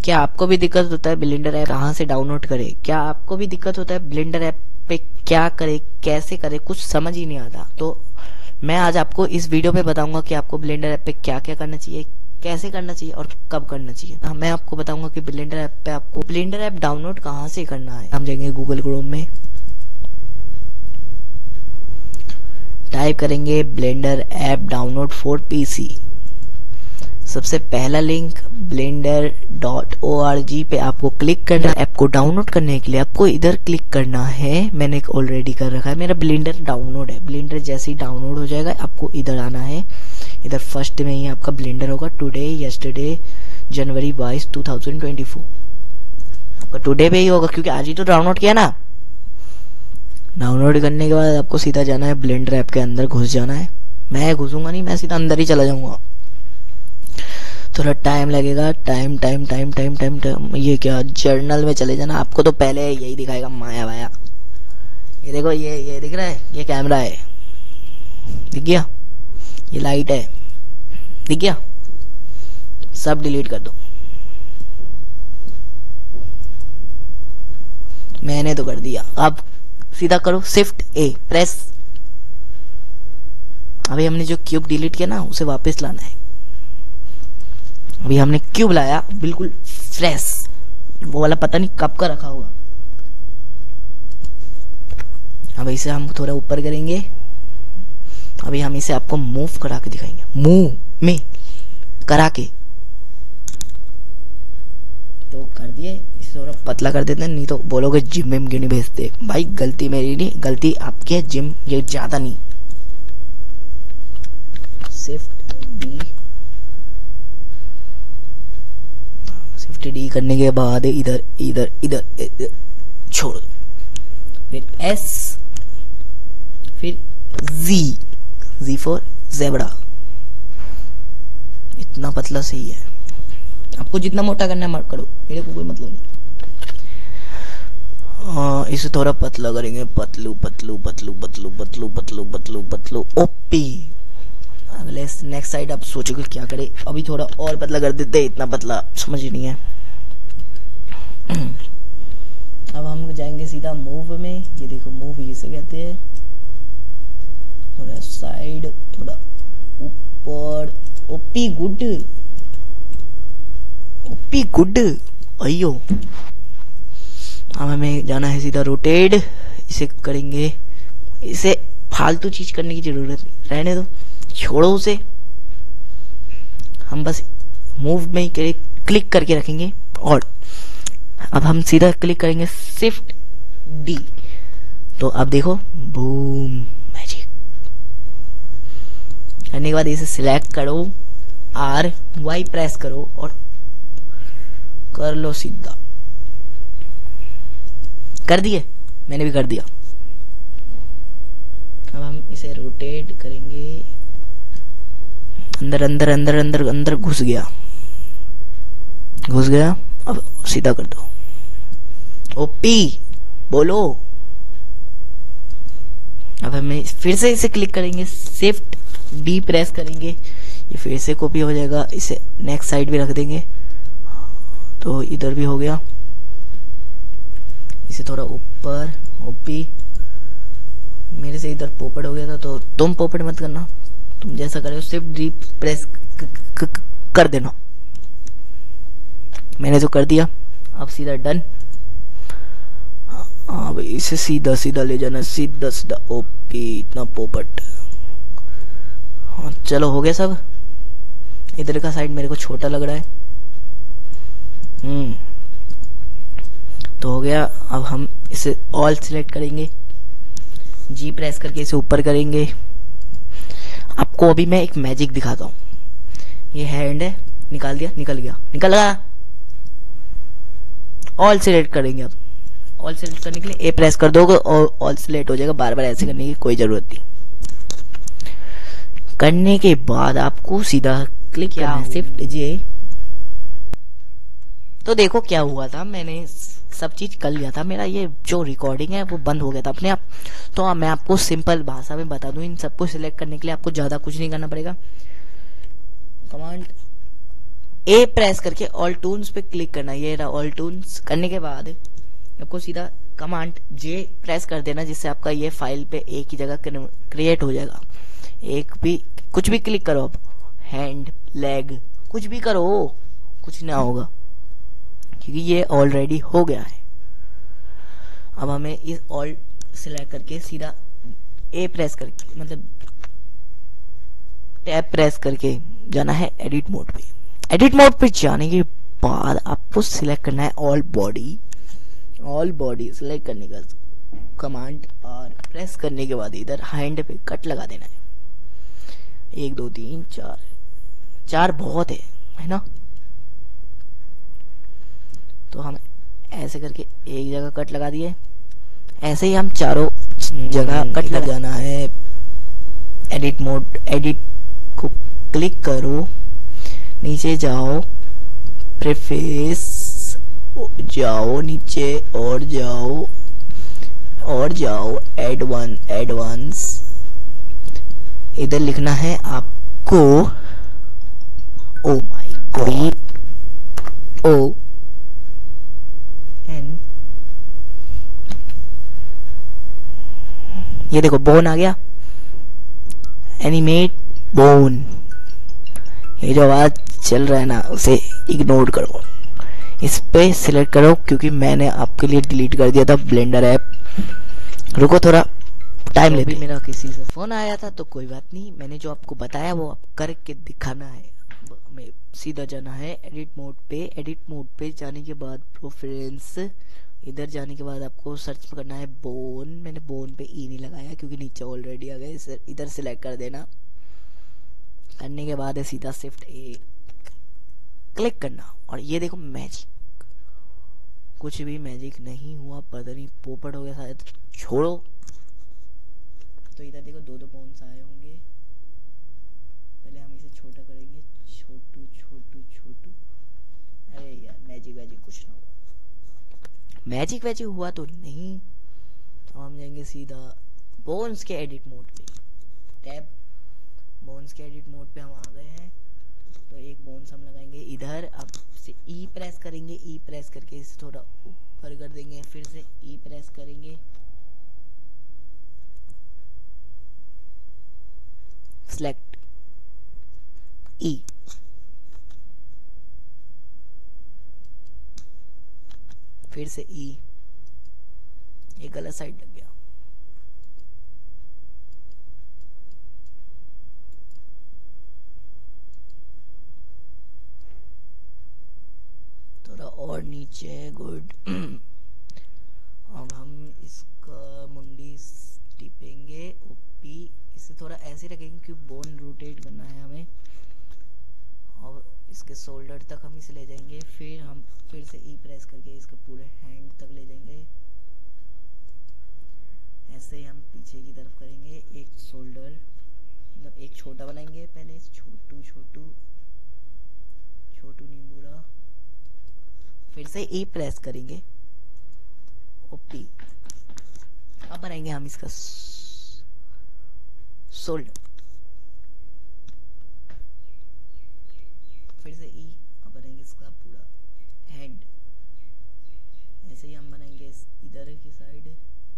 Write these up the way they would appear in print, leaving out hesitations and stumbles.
क्या आपको भी दिक्कत होता है ब्लेंडर ऐप कहाँ से डाउनलोड करे? क्या आपको भी दिक्कत होता है ब्लेंडर ऐप पे क्या करे, कैसे करे, कुछ समझ ही नहीं आता? तो मैं आज आपको इस वीडियो में बताऊंगा कि आपको ब्लेंडर ऐप पे क्या क्या करना चाहिए, कैसे करना चाहिए और कब करना चाहिए। मैं आपको बताऊंगा कि ब्लेंडर ऐप पे आपको ब्लेंडर ऐप डाउनलोड कहाँ से करना है। हम जाएंगे गूगल क्रोम में, टाइप करेंगे Blender app download for PC. सबसे पहला लिंक blender.org पे आपको क्लिक करना है। ऐप को डाउनलोड करने के लिए आपको इधर क्लिक करना है। मैंने एक ऑलरेडी कर रखा है, मेरा ब्लेंडर डाउनलोड है। ब्लेंडर जैसे ही डाउनलोड हो जाएगा आपको इधर आना है। इधर फर्स्ट में ही आपका ब्लेंडर होगा, टुडे यस्टरडे जनवरी 22 2024। आपका टुडे पे ही होगा क्योंकि आज ही तो डाउनलोड किया ना। डाउनलोड करने के बाद आपको सीधा जाना है ब्लेंडर ऐप के अंदर, घुस जाना है। मैं घुसूंगा नहीं, मैं सीधा अंदर ही चला जाऊंगा। थोड़ा टाइम लगेगा, टाइम। ये क्या, जर्नल में चले जाना। आपको तो पहले यही दिखाएगा माया वाया। ये देखो, ये दिख रहा है, ये कैमरा है, दिख गया? ये लाइट है, दिख गया? सब डिलीट कर दो। मैंने तो कर दिया। अब सीधा करो शिफ्ट ए प्रेस। अभी हमने जो क्यूब डिलीट किया ना उसे वापस लाना है। अभी हमने क्यूब लाया, बिल्कुल फ्रेश, वो वाला पता नहीं कब का रखा हुआ। अब इसे हम थोड़ा ऊपर करेंगे। अभी हम इसे आपको मूव करा के दिखाएंगे, मूव में करा के। तो कर दिए, इसे थोड़ा पतला कर देते हैं, नहीं तो बोलोगे जिम में क्यों नहीं भेजते। भाई गलती मेरी नहीं, गलती आपकी है। जिम ये ज्यादा नहीं। शिफ्ट डी करने के बाद इधर इधर इधर, इधर छोड़ दो, फिर एस, फिर जी फॉर ज़ेब्रा। इतना पतला सही है। आपको जितना मोटा करना है मत करो, मेरे को कोई मतलब नहीं। इसे थोड़ा पतला करेंगे, पतलू पतलू पतलू पतलू पतलू पतलू पतलू पतलू ओपी। अगले नेक्स्ट साइड आप सोचोगे क्या करे, अभी थोड़ा और पतला कर देते। इतना पतला समझ ही नहीं है। अब हम जाएंगे सीधा मूव में। ये देखो मूव इसे कहते हैं। थोड़ा साइड, थोड़ा ऊपर। OP good, OP good. अयो, अब हमें जाना है सीधा रोटेट। इसे करेंगे, इसे फालतू चीज करने की जरूरत नहीं, रहने दो, छोड़ो उसे। हम बस मूव में ही क्लिक करके रखेंगे। और अब हम सीधा क्लिक करेंगे शिफ्ट डी। तो अब देखो, बूम, मैजिक। करने के बाद इसे सिलेक्ट करो, आर वाई प्रेस करो और कर लो सीधा। कर दिए, मैंने भी कर दिया। अब हम इसे रोटेट करेंगे। अंदर अंदर अंदर अंदर अंदर घुस गया, घुस गया। अब सीधा कर दो। ओपी बोलो। अब हमें फिर से इसे क्लिक करेंगे, शिफ्ट डी प्रेस करेंगे, ये फिर से कॉपी हो जाएगा। इसे नेक्स्ट साइड भी रख देंगे, तो इधर भी हो गया। इसे थोड़ा ऊपर, ओपी। मेरे से इधर पोपट हो गया था, तो तुम पोपट मत करना, तुम जैसा करे शिफ्ट डी प्रेस कर देना। मैंने तो कर दिया। अब सीधा डन। अब इसे सीधा सीधा ले जाना, सीधा सीधा। ओपी, इतना पोपट। हाँ चलो, हो गया सब। इधर का साइड मेरे को छोटा लग रहा है। तो हो गया। अब हम इसे ऑल सिलेक्ट करेंगे, जी प्रेस करके इसे ऊपर करेंगे। आपको अभी मैं एक मैजिक दिखाता हूँ। ये हैंड है, निकाल दिया, निकल गया, निकल गया। ऑल सिलेक्ट करेंगे। अब ऑल सिलेक्ट करने के लिए ए प्रेस कर दोगे और ऑल सिलेक्ट हो जाएगा। बार बार ऐसे करने की कोई जरूरत नहीं। करने के बाद आपको सीधा क्लिक करना है, शिफ्ट जे। तो देखो क्या हुआ था, मैंने सब चीज कर लिया था। मेरा ये जो रिकॉर्डिंग है वो बंद हो गया था अपने आप। तो मैं आपको सिंपल भाषा में बता दूं, इन सबको सिलेक्ट करने के लिए आपको ज्यादा कुछ नहीं करना पड़ेगा। कमांड ए प्रेस करके ऑल टूल्स पे क्लिक करना। ये रहा ऑल टूल्स। करने के बाद आपको सीधा कमांड जे प्रेस कर देना, जिससे आपका ये फाइल पे एक ही जगह क्रिएट हो जाएगा। एक भी कुछ भी क्लिक करो, आप हैंड लेग कुछ भी करो, कुछ ना होगा क्योंकि ये ऑलरेडी हो गया है। अब हमें इस ऑल सिलेक्ट करके सीधा ए प्रेस करके मतलब टैब प्रेस करके जाना है एडिट मोड पे। एडिट मोड पे जाने के बाद आपको सिलेक्ट करना है all body. All body select करने का कमांड और प्रेस करने के बाद इधर हैंड पे कट लगा देना है। 1 2 3 4 4 बहुत है ना। तो हम ऐसे करके एक जगह कट लगा दिए। ऐसे ही हम चारों जगह कट लगा जाना है। एडिट मोड, एडिट को क्लिक करो, नीचे जाओ, प्रीफेस जाओ, नीचे और जाओ एडवांस। इधर लिखना है आपको oh my God O N. ये देखो बोन आ गया, एनिमेट बोन। ये जो आवाज चल रहा है ना उसे इग्नोर करो, इस पे सिलेक्ट करो क्योंकि मैंने आपके लिए डिलीट कर दिया था ब्लेंडर ऐप। रुको थोड़ा टाइम लेते। अभी मेरा किसी से फोन आया था तो कोई बात नहीं, मैंने जो आपको बताया वो आप करके दिखाना है। हमें सीधा जाना है एडिट मोड पे। एडिट मोड पे जाने के बाद प्रेफरेंस, इधर जाने के बाद आपको सर्च करना है बोन। मैंने बोन पे ई नहीं लगाया क्योंकि नीचे ऑलरेडी आ गए। इधर सिलेक्ट कर देना। करने के बाद है सीधा शिफ्ट ए क्लिक करना और ये देखो मैजिक, कुछ भी मैजिक नहीं हुआ, पता नहीं पोपट हो गया शायद, छोड़ो। तो इधर देखो 2 बोन्स आए होंगे। पहले हम इसे छोटा करेंगे, छोटू। अरे यार मैजिक कुछ ना हुआ, मैजिक हुआ तो नहीं। तो हम जाएंगे सीधा बोन्स के एडिट मोड पे। टैब बोन्स के एडिट मोड पे हम आ गए हैं। तो एक बोन्स हम लगाएंगे इधर। अब से ई प्रेस करेंगे, ई प्रेस करके इसे थोड़ा ऊपर कर देंगे, फिर से ई प्रेस करेंगे, सेलेक्ट ई, फिर से ई। ये गलत साइड लग गया। थोड़ा और नीचे, गुड। अब हम इसका मुंडी टिपेंगे, ओपी। इसे थोड़ा ऐसे रखेंगे क्योंकि बोन रोटेट करना है हमें। और इसके शोल्डर तक हम इसे ले जाएंगे, फिर हम फिर से ई प्रेस करके इसके पूरे हैंड तक ले जाएंगे। ऐसे ही हम पीछे की तरफ करेंगे। एक शोल्डर मतलब एक छोटा बनाएंगे पहले, छोटू नींबूरा, फिर से ई प्रेस करेंगे, ओपी। अब बनाएंगे हम इसका शोल्डर, फिर से ई। अब बनाएंगे इसका पूरा हैंड। ऐसे ही हम बनाएंगे इधर की साइड।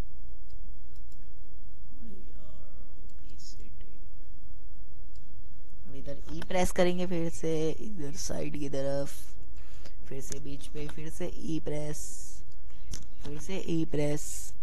अब इधर ई प्रेस करेंगे, फिर से इधर साइड की तरफ, फिर से बीच पे, फिर से ई प्रेस, फिर से ई प्रेस।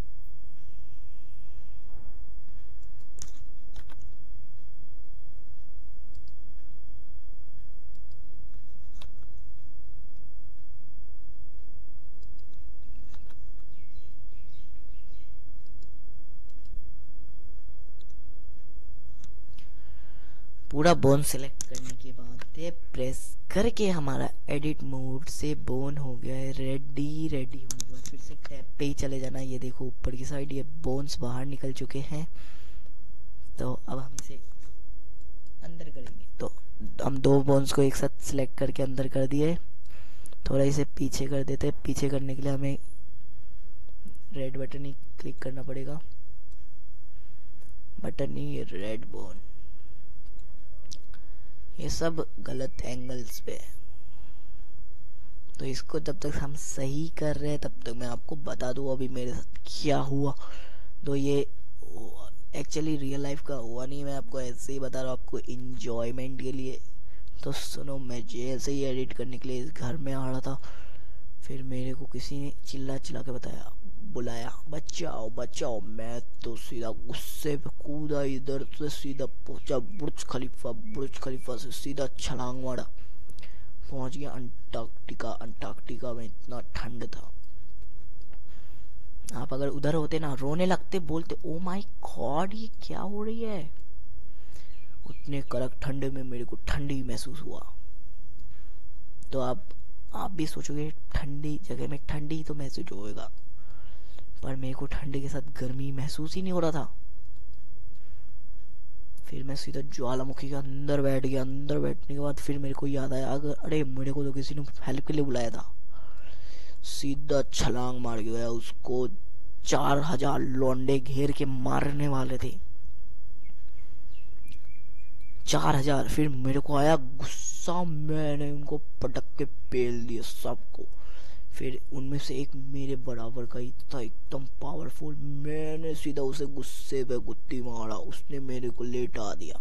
पूरा बोन सिलेक्ट करने के बाद टैब प्रेस करके हमारा एडिट मोड से बोन हो गया है रेडी। रेडी होने के बाद फिर से टैब पे ही चले जाना। ये देखो ऊपर की साइड ये बोन्स बाहर निकल चुके हैं। तो अब हम इसे अंदर करेंगे। तो हम 2 बोन्स को एक साथ सिलेक्ट करके अंदर कर दिए। थोड़ा इसे पीछे कर देते। पीछे करने के लिए हमें रेड बटन ही क्लिक करना पड़ेगा, बटन नहीं, ये रेड बोन। ये सब गलत एंगल्स पे है। तो इसको जब तक हम सही कर रहे हैं तब तक मैं आपको बता दूँ अभी मेरे साथ क्या हुआ। तो ये एक्चुअली रियल लाइफ का हुआ नहीं, मैं आपको ऐसे ही बता रहा हूँ आपको इंजॉयमेंट के लिए। तो सुनो, मैं जैसे ही एडिट करने के लिए इस घर में आ रहा था, फिर मेरे को किसी ने चिल्ला चिल्ला के बुलाया, बचाओ बचाओ। मैं तो सीधा गुस्से पे कूदा, इधर से सीधा पहुंचा बुर्ज खलीफा, बुर्ज खलीफा से सीधा छलांग मारा, पहुंच गया अंटार्कटिका। अंटार्कटिका में इतना ठंड था, आप अगर उधर होते ना रोने लगते, बोलते ओ माय गॉड ये क्या हो रही है। उतने कड़क ठंडे में मेरे को ठंडी महसूस हुआ। तो आप भी सोचोगे ठंडी जगह में ठंडी तो महसूस होएगा, पर मेरे को ठंडी के साथ गर्मी महसूस ही नहीं हो रहा था। फिर मैं सीधा ज्वालामुखी के अंदर बैठ गया। अंदर बैठने के बाद फिर मेरे को याद आया, अगर अरे मेरे को तो किसी ने हेल्प के लिए बुलाया था। सीधा छलांग मार गया, उसको 4000 लौंडे घेर के मारने वाले थे, 4000। फिर मेरे को आया गुस्सा, मैंने उनको पटक के पेल दिया सबको। फिर उनमें से एक मेरे बराबर का ही था, एकदम पावरफुल, मैंने सीधा उसे गुस्से पे गुत्ती मारा, उसने मेरे को लेटा दिया।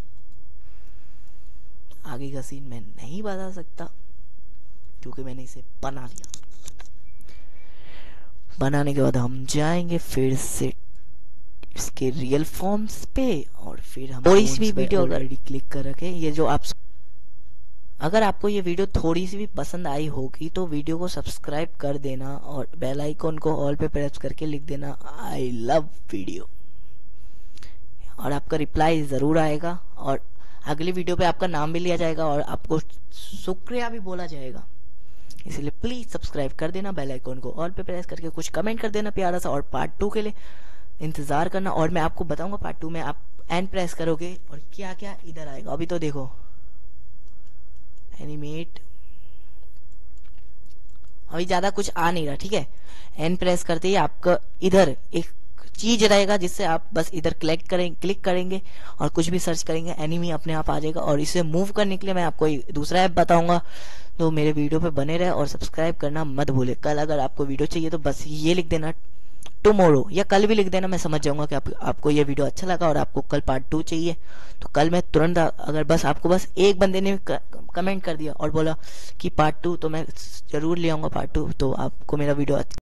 आगे का सीन मैं नहीं बता सकता क्योंकि मैंने इसे बना लिया। बनाने के बाद हम जाएंगे फिर से इसके रियल फॉर्म्स पे, और फिर हम थोड़ी सी भी वीडियो अगर क्लिक कर रखे, ये जो आप अगर आपको ये वीडियो थोड़ी सी भी पसंद आई होगी तो वीडियो को सब्सक्राइब कर देना और बेल आइकॉन को ऑल पे प्रेस करके लिख देना आई लव वीडियो, और आपका रिप्लाई जरूर आएगा और अगली वीडियो पे आपका नाम भी लिया जाएगा और आपको शुक्रिया भी बोला जाएगा। इसलिए प्लीज सब्सक्राइब कर देना, बेल आइकॉन को ऑल पे प्रेस करके कुछ कमेंट कर देना प्यारा सा, और पार्ट 2 के लिए इंतजार करना। और मैं आपको बताऊंगा पार्ट 2 में आप एन प्रेस करोगे और क्या क्या इधर आएगा। अभी तो देखो एनिमेट, अभी ज्यादा कुछ आ नहीं रहा, ठीक है। एन प्रेस करते ही आपका इधर एक चीज रहेगा जिससे आप बस इधर क्लिक करेंगे और कुछ भी सर्च करेंगे, एनिमी अपने आप आ जाएगा। और इसे मूव करने के लिए मैं आपको दूसरा ऐप बताऊंगा, तो मेरे वीडियो पे बने रहे और सब्सक्राइब करना मत भूले। कल अगर आपको वीडियो चाहिए तो बस ये लिख देना टुमारो, या कल भी लिख देना, मैं समझ जाऊंगा कि आपको ये वीडियो अच्छा लगा और आपको कल पार्ट 2 चाहिए। तो कल मैं तुरंत, अगर बस आपको बस एक बंदे ने कमेंट कर दिया और बोला कि पार्ट 2, तो मैं जरूर ले आऊंगा पार्ट 2। तो आपको मेरा वीडियो